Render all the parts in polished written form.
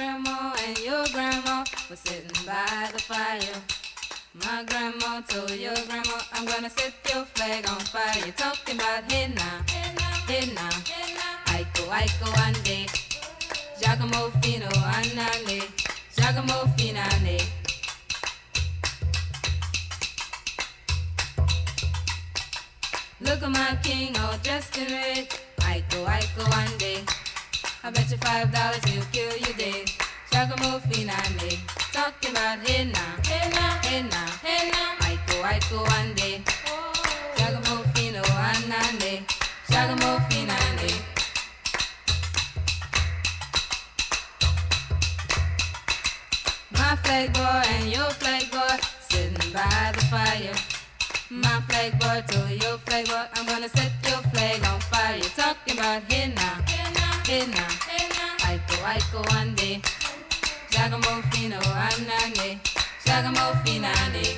grandma and your grandma were sitting by the fire. My grandma told your grandma, I'm gonna set your flag on fire. You're talking about hey now, hey now, Aiko, Aiko ande, Giacomo Fino anane, Giacomo Finane. Look at my king all dressed in red, Aiko, Aiko ande. I bet you $5 he'll kill you dead. Giacomo Finane, talking about hey now, hey now, hey now, hey now, Aiko, Aiko ande, Giacomo Fino anane, Giacomo Finane. My flag boy and your flag boy sitting by the fire. My flag boy told your flag boy, I'm gonna set your flag on fire. You're talking about hey now, hey now, Aiko, Aiko ande, Giacomo Fino anane, Giacomo Finane.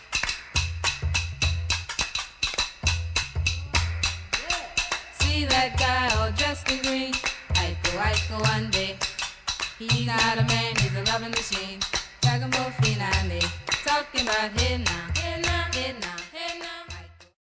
See that guy all dressed in green, Aiko, Aiko ande. He's not a man, he's a loving machine. Giacomo Finane, talking about hey now, hey now, hey now.